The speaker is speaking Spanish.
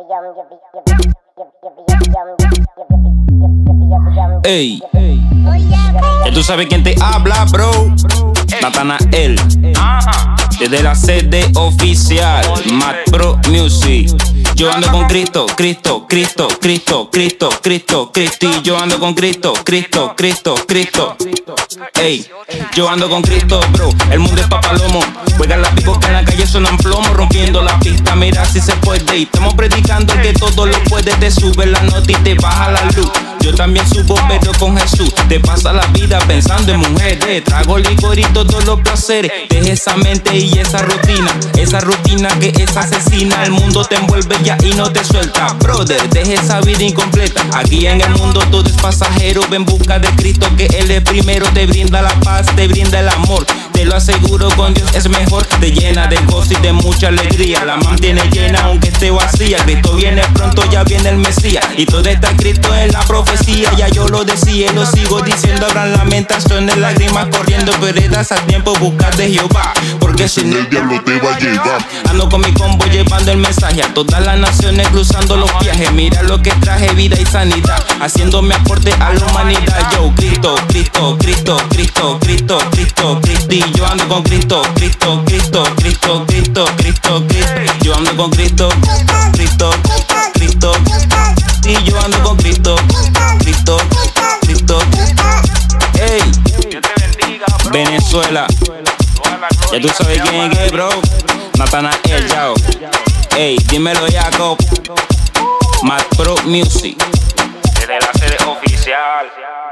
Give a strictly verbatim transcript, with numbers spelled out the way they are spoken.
Ey, ya tú sabes quién te habla, bro. Natanael, desde la sede oficial, Mad Pro Music. Yo ando con Cristo, Cristo, Cristo, Cristo, Cristo, Cristo, Cristi. Yo ando con Cristo, Cristo, Cristo, Cristo. Ey, yo ando con Cristo, bro. El mundo es papalomo. Juegan las picos que en la calle suenan plomo, rompiendo la pista. Mira si se puede. Y estamos predicando que todo lo puede. Te sube la nota y te baja la luz. Yo también subo, pero con Jesús. Te pasa la vida pensando en mujeres. Trago licor y todos los placeres. Deja esa mente y esa rutina. Esa rutina que es asesina. El mundo te envuelve ya y no te suelta. Brother, deja esa vida incompleta. Aquí en el mundo todo es pasajero. Ve en busca de Cristo, que Él es primero. Te brinda la paz, te brinda el amor. Te lo aseguro, con Dios es mejor. Te llena de gozo y de mucha alegría. La mantiene llena aunque esté vacía. Cristo viene pronto, ya viene el Mesías. Y todo está escrito en la profecía. Ya yo lo decía y lo sigo diciendo. Habrán lamentaciones, lágrimas corriendo, pero estás a tiempo, buscar de Jehová, porque sin el diablo te va a llevar. Ando con mi combo llevando el mensaje a todas las naciones, cruzando los viajes. Mira lo que traje, vida y sanidad, haciendo mi aporte a la humanidad. Yo, Cristo, Cristo, Cristo, Cristo, Cristo, Cristo, Cristi. Yo ando con Cristo, Cristo, Cristo, Cristo, Cristo, Cristo, Cristo. Yo ando con Cristo, Cristo, Cristo. Y yo ando con Cristo, Cristo, Cristo. Ey, Venezuela, ya tú sabes quién es, bro. Natanael, yao. Ey, dímelo, Jacob. Mad Pro Music, desde la sede oficial.